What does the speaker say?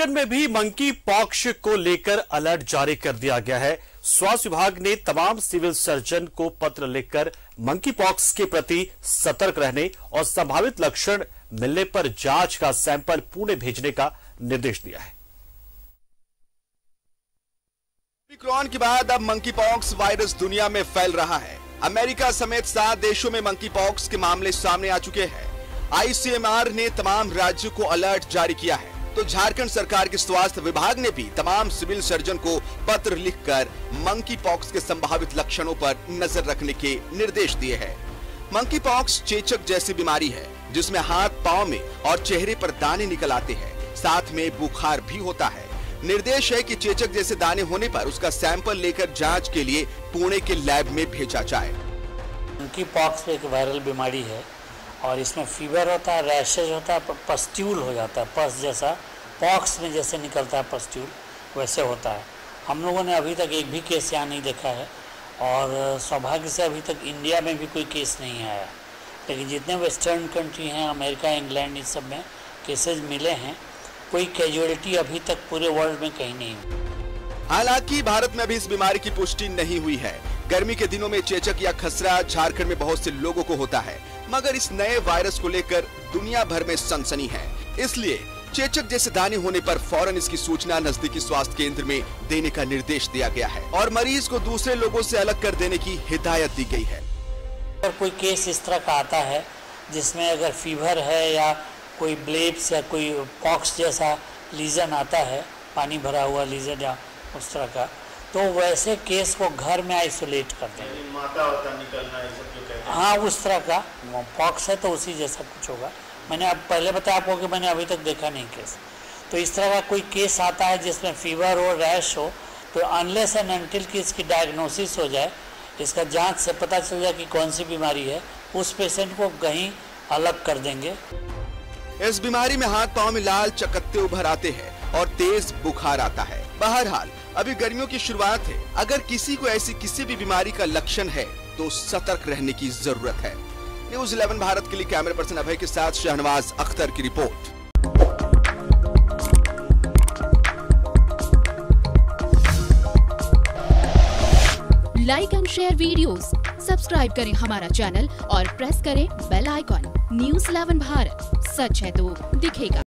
झारखंड में भी monkey pox को लेकर अलर्ट जारी कर दिया गया है। स्वास्थ्य विभाग ने तमाम सिविल सर्जन को पत्र लिखकर मंकी पॉक्स के प्रति सतर्क रहने और संभावित लक्षण मिलने पर जांच का सैंपल पुणे भेजने का निर्देश दिया है। ओमिक्रॉन के बाद अब मंकी पॉक्स वायरस दुनिया में फैल रहा है। अमेरिका समेत 7 देशों में मंकी पॉक्स के मामले सामने आ चुके हैं। ICMR ने तमाम राज्यों को अलर्ट जारी किया है, तो झारखंड सरकार के स्वास्थ्य विभाग ने भी तमाम सिविल सर्जन को पत्र लिखकर मंकी पॉक्स के संभावित लक्षणों पर नजर रखने के निर्देश दिए हैं। मंकी पॉक्स चेचक जैसी बीमारी है जिसमें हाथ, पांव में और चेहरे पर दाने निकल आते हैं, साथ में बुखार भी होता है। निर्देश है कि चेचक जैसे दाने होने पर उसका सैंपल लेकर जांच के लिए पुणे के लैब में भेजा जाए। मंकी पॉक्स एक वायरल बीमारी है और इसमें फीवर होता है, रैशेज होता है, पस्ट्यूल हो जाता है, पस जैसा पॉक्स में जैसे निकलता है पस्ट्यूल वैसे होता है। हम लोगों ने अभी तक एक भी केस यहाँ नहीं देखा है और सौभाग्य से अभी तक इंडिया में भी कोई केस नहीं आया, लेकिन जितने वेस्टर्न कंट्री हैं, अमेरिका, इंग्लैंड, इस सब में केसेज मिले हैं। कोई कैजुअलिटी अभी तक पूरे वर्ल्ड में कहीं नहीं हुई। हालांकि भारत में अभी इस बीमारी की पुष्टि नहीं हुई है। गर्मी के दिनों में चेचक या खसरा झारखंड में बहुत से लोगों को होता है, मगर इस नए वायरस को लेकर दुनिया भर में सनसनी है। इसलिए चेचक जैसे दाने होने पर फौरन इसकी सूचना नजदीकी स्वास्थ्य केंद्र में देने का निर्देश दिया गया है और मरीज को दूसरे लोगों से अलग कर देने की हिदायत दी गई है। अगर कोई केस इस तरह का आता है जिसमें अगर फीवर है या कोई ब्लेब्स या कोई पॉक्स जैसा लीजन आता है, पानी भरा हुआ लीजन या उस तरह का, तो वैसे केस को घर में आइसोलेट कर देंगे। माता होता निकलना है सब जो कहते हैं। हाँ, उस तरह का पॉक्स है तो उसी जैसा कुछ होगा। मैंने अब पहले बताया आपको कि मैंने अभी तक देखा नहीं केस। तो इस तरह का कोई केस आता है जिसमें फीवर हो, रैश हो, तो अनलेस एंड अनटिल कि इसकी डायग्नोसिस हो जाए, इसका जांच से पता चल जाए कि कौन सी बीमारी है, उस पेशेंट को कहीं अलग कर देंगे। इस बीमारी में हाथ पांव में लाल चकत्ते उभर आते हैं और तेज बुखार आता है। बहरहाल अभी गर्मियों की शुरुआत है। अगर किसी को ऐसी किसी भी बीमारी का लक्षण है तो सतर्क रहने की जरूरत है। न्यूज़ 11 भारत के लिए कैमरा पर्सन अभय के साथ शहनवाज अख्तर की रिपोर्ट। Like and share videos, subscribe करें हमारा चैनल और प्रेस करें बेल आइकॉन। न्यूज़ 11 भारत, सच है तो दिखेगा।